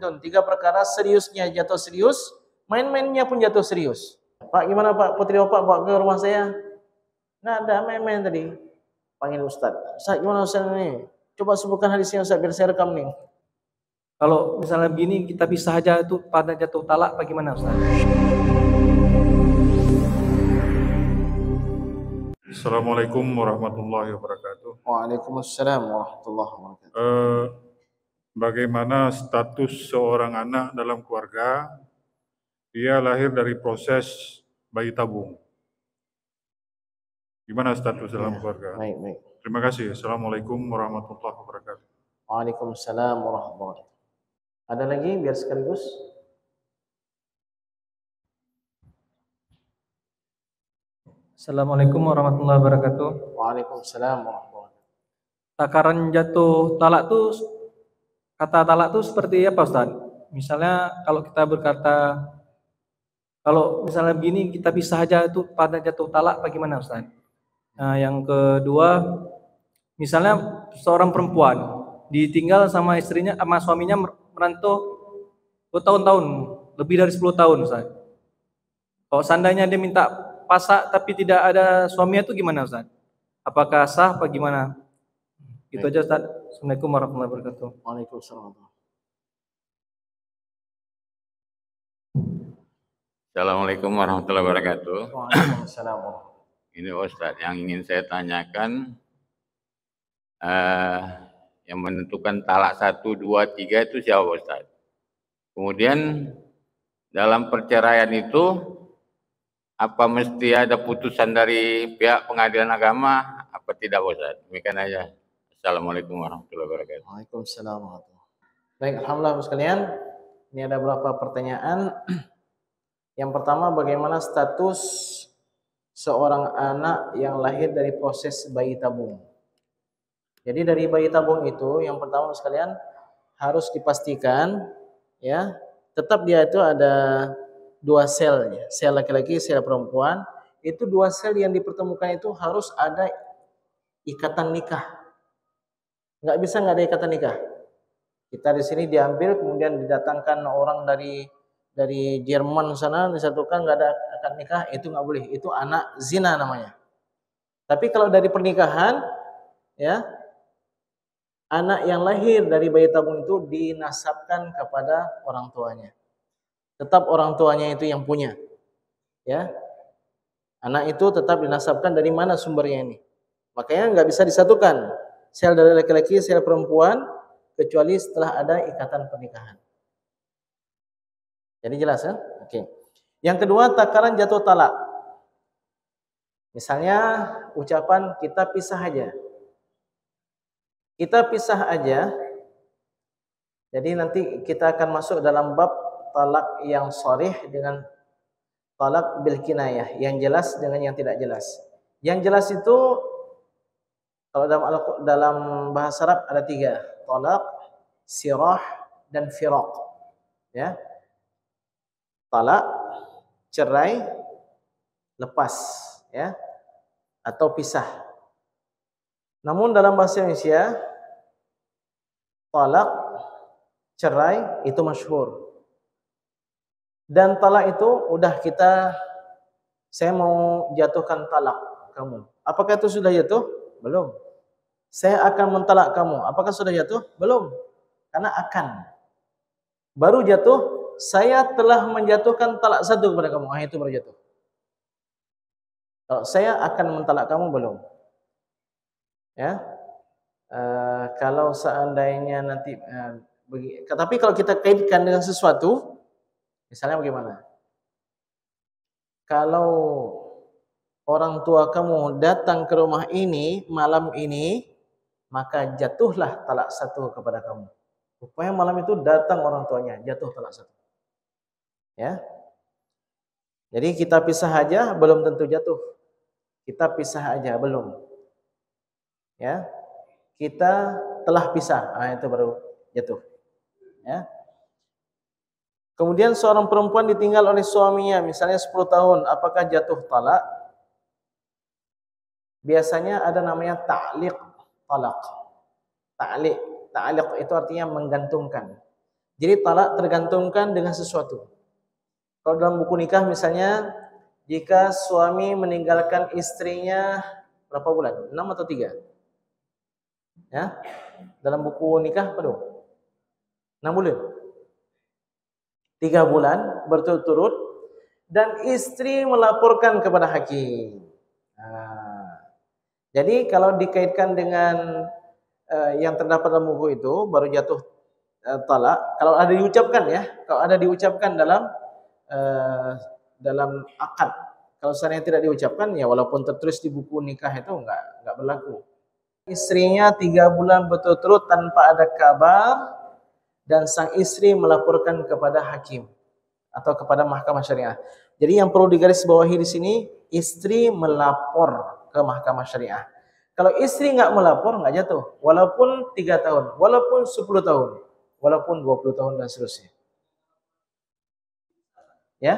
jiddun. 3 perkara seriusnya jatuh serius, main-mainnya pun jatuh serius. Pak, gimana Pak? Putri Bapak bawa ke rumah saya? Nggak ada, main-main tadi. Panggil Ustaz. Ustaz, gimana Ustaz ini? Coba sebutkan hadisnya Ustaz, biar saya rekam nih. Kalau misalnya begini kita bisa aja itu pada jatuh talak bagaimana Ustaz? Assalamualaikum warahmatullahi wabarakatuh. Waalaikumsalam warahmatullahi wabarakatuh. Bagaimana status seorang anak dalam keluarga? Dia lahir dari proses bayi tabung. Gimana status dalam keluarga? Baik. Terima kasih. Assalamualaikum warahmatullahi wabarakatuh. Waalaikumsalam warahmatullahi wabarakatuh. Ada lagi biar sekaligus? Assalamualaikum warahmatullahi wabarakatuh. Waalaikumsalam warahmatullahi wabarakatuh. Takaran jatuh talak tuh, kata talak tuh seperti apa Ustaz? Misalnya kalau kita berkata, kalau misalnya begini kita bisa aja itu pada jatuh talak bagaimana Ustaz? Nah, yang kedua, misalnya seorang perempuan ditinggal sama istrinya, sama suaminya merantau bertahun-tahun, lebih dari 10 tahun Ustaz. Kalau seandainya dia minta pasak tapi tidak ada suaminya itu gimana Ustaz? Apakah sah apa gimana? Itu aja Ustaz. Assalamualaikum warahmatullahi wabarakatuh. Waalaikumsalam. Assalamualaikum warahmatullahi wabarakatuh. Waalaikumsalam. Ini Ustaz, yang ingin saya tanyakan, yang menentukan talak 1, 2, 3 itu siapa Ustaz? Kemudian dalam perceraian itu apa mesti ada putusan dari pihak pengadilan agama apa tidak Ustaz? Demikian aja. Assalamualaikum warahmatullahi wabarakatuh. Waalaikumsalam warahmatullahi wabarakatuh. Baik, alhamdulillah sekalian. Ini ada beberapa pertanyaan. Yang pertama, bagaimana status seorang anak yang lahir dari proses bayi tabung? Jadi dari bayi tabung itu, yang pertama sekalian harus dipastikan, ya, tetap dia itu ada 2 selnya, sel laki-laki, sel perempuan. Itu 2 sel yang dipertemukan itu harus ada ikatan nikah. Nggak bisa nggak ada ikatan nikah. Kita di sini diambil, kemudian didatangkan orang dari Jerman sana, disatukan, nggak ada akad nikah, itu nggak boleh. Itu anak zina namanya. Tapi kalau dari pernikahan, ya, anak yang lahir dari bayi tabung itu dinasabkan kepada orang tuanya. Tetap orang tuanya itu yang punya, ya. Anak itu tetap dinasabkan dari mana sumbernya ini. Makanya nggak bisa disatukan sel dari laki-laki, sel perempuan, kecuali setelah ada ikatan pernikahan. Jadi jelas ya? Oke. Yang kedua, takaran jatuh talak. Misalnya ucapan kita pisah aja. Kita pisah aja. Jadi nanti kita akan masuk dalam bab talak yang sharih dengan talak bil kinayah, yang jelas dengan yang tidak jelas. Yang jelas itu kalau dalam bahasa Arab ada 3, talak, sirah, dan firaq. Ya. Talak, cerai, lepas, ya, atau pisah. Namun dalam bahasa Indonesia, talak, cerai itu masyhur. Dan talak itu udah saya mau jatuhkan talak kamu. Apakah itu sudah jatuh? Belum. Saya akan mentalak kamu. Apakah sudah jatuh? Belum. Karena akan. Baru jatuh, saya telah menjatuhkan talak 1 kepada kamu. Itu baru jatuh. Kalau saya akan mentalak kamu, belum. Ya. Kalau seandainya nanti tapi kalau kita kaitkan dengan sesuatu, misalnya bagaimana? Kalau orang tua kamu datang ke rumah ini malam ini, maka jatuhlah talak 1 kepada kamu. Rupanya malam itu datang orang tuanya, jatuh talak 1. Ya. Jadi kita pisah aja belum tentu jatuh. Kita pisah aja belum. Ya. Kita telah pisah, itu baru jatuh. Ya. Kemudian seorang perempuan ditinggal oleh suaminya, misalnya 10 tahun, apakah jatuh talak? Biasanya ada namanya ta'liq talak. Ta'liq itu artinya menggantungkan. Jadi talak tergantungkan dengan sesuatu. Kalau dalam buku nikah misalnya, jika suami meninggalkan istrinya berapa bulan? 6 atau 3? Ya. Dalam buku nikah apa tuh? 6 bulan. 3 bulan berturut-turut dan istri melaporkan kepada hakim. Jadi kalau dikaitkan dengan yang terdapat dalam buku itu baru jatuh talak. Kalau ada diucapkan ya, kalau ada diucapkan dalam akad. Kalau seandainya tidak diucapkan ya walaupun tertulis di buku nikah itu enggak berlaku. Istrinya 3 bulan berturut-turut tanpa ada kabar dan sang istri melaporkan kepada hakim atau kepada mahkamah syariah. Jadi yang perlu digarisbawahi di sini, istri melapor ke mahkamah syariah. Kalau istri nggak melapor, nggak jatuh. Walaupun 3 tahun, walaupun 10 tahun, walaupun 20 tahun dan seterusnya. Ya?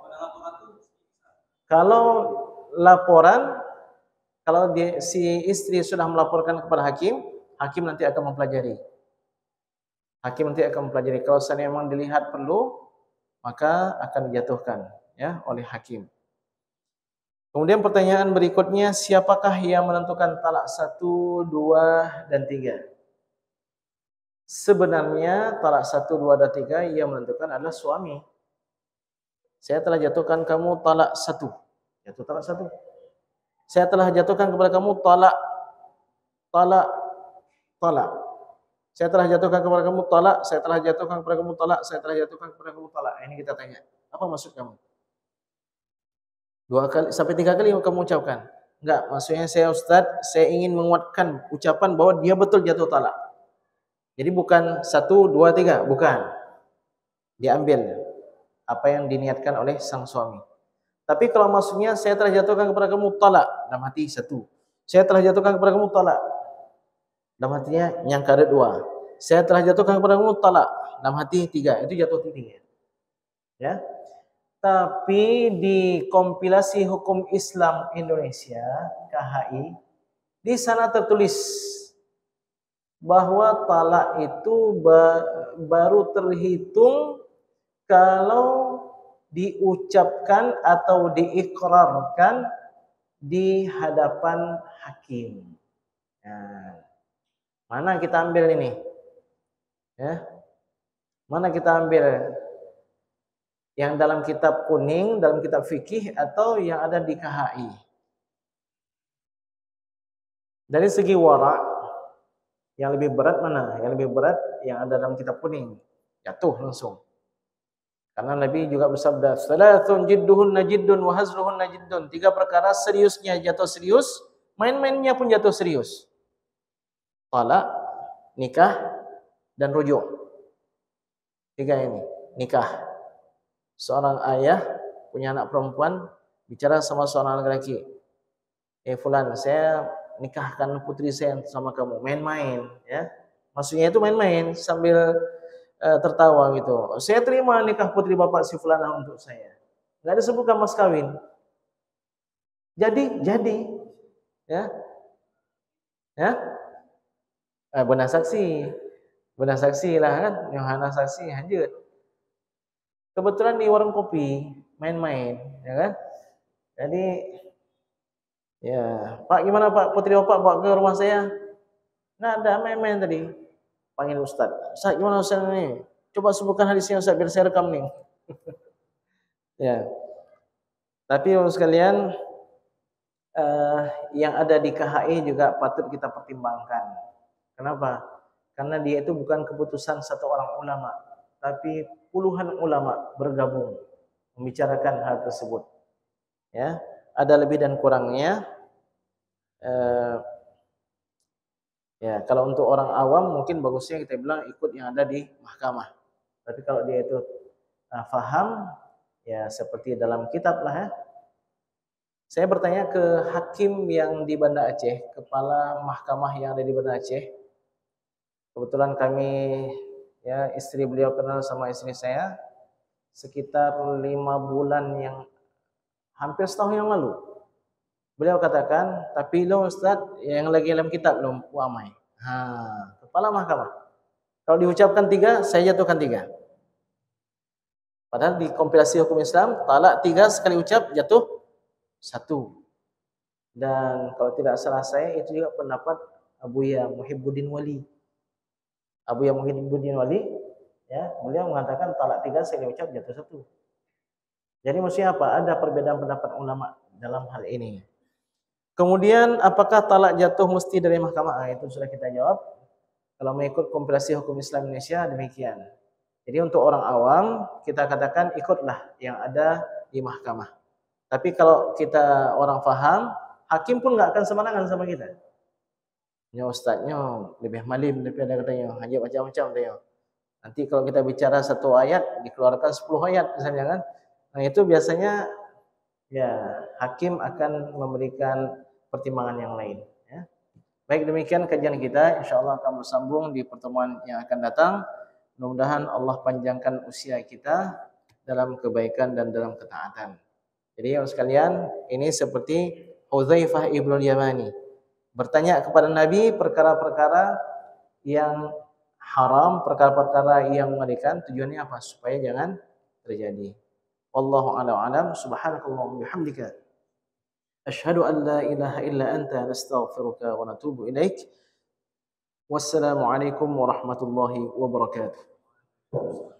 Kalau laporan, kalau si istri sudah melaporkan kepada hakim, hakim nanti akan mempelajari. Hakim nanti akan mempelajari. Kalau seandainya memang dilihat perlu, maka akan dijatuhkan ya oleh hakim. Kemudian pertanyaan berikutnya, siapakah yang menentukan talak 1, 2, dan 3? Sebenarnya talak 1, 2, dan 3 yang menentukan adalah suami. Saya telah jatuhkan kamu talak 1. Jatuh talak 1. Saya telah jatuhkan kepada kamu talak. Saya telah jatuhkan kepada kamu talak, saya telah jatuhkan kepada kamu talak, saya telah jatuhkan kepada kamu talak. Ini kita tanya, apa maksud kamu? 2 kali sampai 3 kali kamu ucapkan. Enggak, maksudnya saya Ustaz, saya ingin menguatkan ucapan bahwa dia betul jatuh talak. Jadi bukan 1, 2, 3, bukan. Diambil apa yang diniatkan oleh sang suami. Tapi kalau maksudnya saya telah jatuhkan kepada kamu talak, dalam hati 1. Saya telah jatuhkan kepada kamu talak. Dalam hatinya nyangka ada 2. Saya telah jatuhkan kepada kamu talak. Dalam hati 3. Itu jatuh titiknya. Ya. Tapi di kompilasi hukum Islam Indonesia (KHI) di sana tertulis bahwa talak itu baru terhitung kalau diucapkan atau diikrarkan di hadapan hakim. Nah, mana kita ambil ini? Ya. Mana kita ambil? Yang dalam kitab kuning, dalam kitab fikih, atau yang ada di KHI? Dari segi wara, yang lebih berat mana? Yang lebih berat yang ada dalam kitab kuning. Jatuh langsung. Karena Nabi juga bersabda, "Salatun jidduhunna jiddun wa hazluhunna jiddun." 3 perkara seriusnya jatuh serius, main-mainnya pun jatuh serius. Talak, nikah, dan rujuk. 3 ini, nikah. Seorang ayah punya anak perempuan bicara sama seorang laki-laki. Fulan, saya nikahkan putri saya sama kamu. Main-main, ya. Maksudnya itu main-main sambil tertawa gitu. Saya terima nikah putri bapak si fulanah untuk saya. Enggak disebutkan mas kawin. Jadi, ya. Ya. Benar saksi lah kan, Yohana saksi lanjut. Kebetulan di warung kopi main-main, ya kan? Jadi, ya Pak gimana Pak, putri bapak bawa ke rumah saya? Nggak ada, main-main tadi. Panggil Ustaz. Ustaz gimana Ustaz ini? Coba sebutkan hadisnya Ustaz biar saya rekam nih. Ya. Tapi sekalian, yang ada di KHI juga patut kita pertimbangkan. Kenapa? Karena dia itu bukan keputusan satu orang ulama, tapi puluhan ulama bergabung membicarakan hal tersebut. Ya, ada lebih dan kurangnya. Ya, kalau untuk orang awam mungkin bagusnya kita bilang ikut yang ada di mahkamah. Tapi kalau dia itu faham, ya seperti dalam kitab lah ya. Saya bertanya ke hakim yang di Banda Aceh, kepala mahkamah yang ada di Banda Aceh. Kebetulan kami, ya istri beliau kenal sama istri saya sekitar 5 bulan yang hampir setahun yang lalu. Beliau katakan, tapi lo Ustaz yang lagi dalam kitab belum wamai. Kepala mahkamah. Kalau diucapkan 3, saya jatuhkan 3. Padahal di kompilasi hukum Islam, talak 3 sekali ucap jatuh 1. Dan kalau tidak salah saya, itu juga pendapat Abuya Muhibbuddin Wali. Abuya Muhibbuddin Wali, ya, beliau mengatakan talak 3 sekali ucap jatuh 1. Jadi maksudnya apa? Ada perbedaan pendapat ulama dalam hal ini. Kemudian apakah talak jatuh mesti dari mahkamah? Itu sudah kita jawab. Kalau mengikut kompilasi hukum Islam Indonesia demikian. Jadi untuk orang awam kita katakan ikutlah yang ada di mahkamah. Tapi kalau kita orang faham, hakim pun nggak akan sembarangan sama kita. Ya ustadznya lebih malim daripada katanya, hanya macam-macam katanya. Nanti kalau kita bicara 1 ayat dikeluarkan 10 ayat misalnya kan. Nah itu biasanya ya hakim akan memberikan pertimbangan yang lain. Ya. Baik, demikian kajian kita. InsyaAllah akan bersambung di pertemuan yang akan datang. Mudah-mudahan Allah panjangkan usia kita dalam kebaikan dan dalam ketaatan. Jadi yang sekalian, ini seperti Hudzaifah ibnul Yamani bertanya kepada Nabi perkara-perkara yang haram, perkara-perkara yang mengerikan. Tujuannya apa? Supaya jangan terjadi. Wallahu a'lam. Subhanakallahumma bihamdika asyhadu an la ilaha illa anta nastaghfiruka wa natubu ilaik. Wassalamualaikum warahmatullahi wabarakatuh.